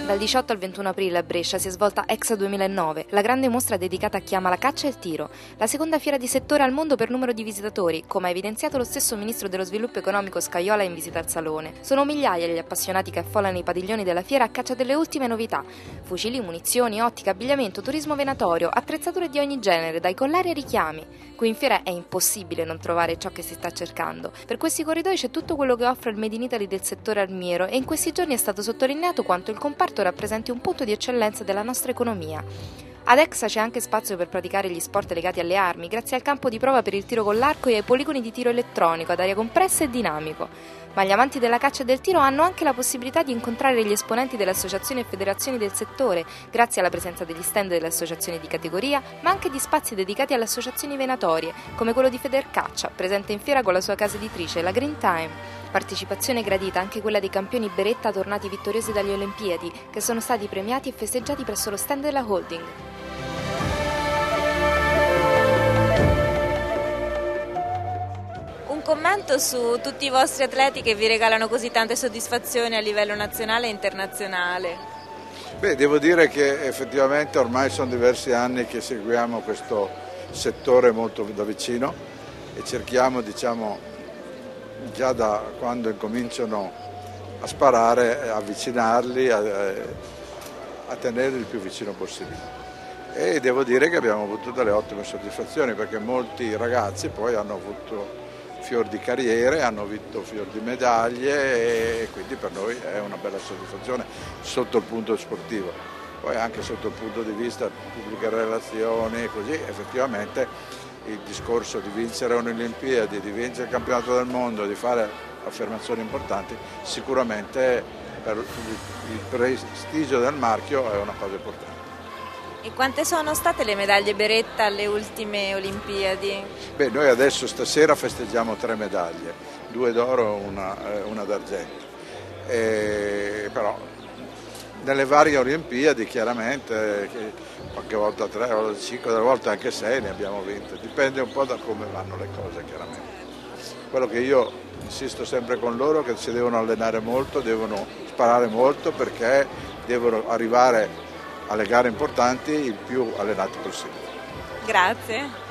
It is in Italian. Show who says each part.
Speaker 1: Dal 18 al 21 aprile a Brescia si è svolta Exa 2009, la grande mostra dedicata a chi ama la caccia e il tiro, la seconda fiera di settore al mondo per numero di visitatori, come ha evidenziato lo stesso ministro dello sviluppo economico Scajola in visita al salone. Sono migliaia gli appassionati che affollano i padiglioni della fiera a caccia delle ultime novità: fucili, munizioni, ottica, abbigliamento, turismo venatorio, attrezzature di ogni genere, dai collari ai richiami. Qui in fiera è impossibile non trovare ciò che si sta cercando. Per questi corridoi c'è tutto quello che offre il Made in Italy del settore armiero e in questi giorni è stato sottolineato quanto il comparto rappresenti un punto di eccellenza della nostra economia. Ad Exa c'è anche spazio per praticare gli sport legati alle armi, grazie al campo di prova per il tiro con l'arco e ai poligoni di tiro elettronico ad aria compressa e dinamico. Ma gli amanti della caccia e del tiro hanno anche la possibilità di incontrare gli esponenti delle associazioni e federazioni del settore, grazie alla presenza degli stand delle associazioni di categoria, ma anche di spazi dedicati alle associazioni venatorie, come quello di Federcaccia, presente in fiera con la sua casa editrice, la Green Time. Partecipazione gradita anche quella dei campioni beretta tornati vittoriosi dalle Olimpiadi, che sono stati premiati e festeggiati presso lo stand della holding.
Speaker 2: Un commento su tutti i vostri atleti che vi regalano così tante soddisfazioni a livello nazionale e internazionale.
Speaker 3: Beh, devo dire che effettivamente ormai sono diversi anni che seguiamo questo settore molto da vicino e cerchiamo, già da quando incominciano a sparare, avvicinarli, a tenerli il più vicino possibile. E devo dire che abbiamo avuto delle ottime soddisfazioni, perché molti ragazzi poi hanno avuto fior di carriere, hanno vinto fior di medaglie e quindi per noi è una bella soddisfazione sotto il punto sportivo. Poi anche sotto il punto di vista pubbliche relazioni, così effettivamente il discorso di vincere un'Olimpiadi, di vincere il campionato del mondo, di fare affermazioni importanti, sicuramente per il prestigio del marchio è una cosa importante.
Speaker 2: E quante sono state le medaglie beretta alle ultime Olimpiadi?
Speaker 3: Beh, noi adesso stasera festeggiamo 3 medaglie, 2 d'oro e una d'argento. Però nelle varie Olimpiadi chiaramente, qualche volta 3, qualche volta 5, delle volte anche 6 ne abbiamo vinte, dipende un po' da come vanno le cose chiaramente. Quello che io insisto sempre con loro è che si devono allenare molto, devono sparare molto, perché devono arrivare alle gare importanti il più allenati possibile.
Speaker 2: Grazie.